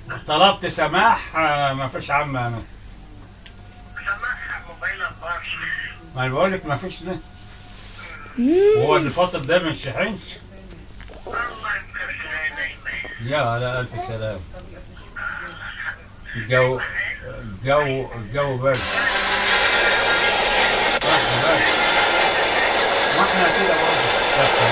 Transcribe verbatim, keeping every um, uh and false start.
طلبت سماح، آه، ما فيش عم انا. سماح موبايل أربعة. ما انا بقول لك ما فيش ده. هو اللي فاصل ده مش شحنش. الله يكرمك عيني. يا لا الف سلام. الجو الجو الجو برد. صح برد. ما احنا كده برضه.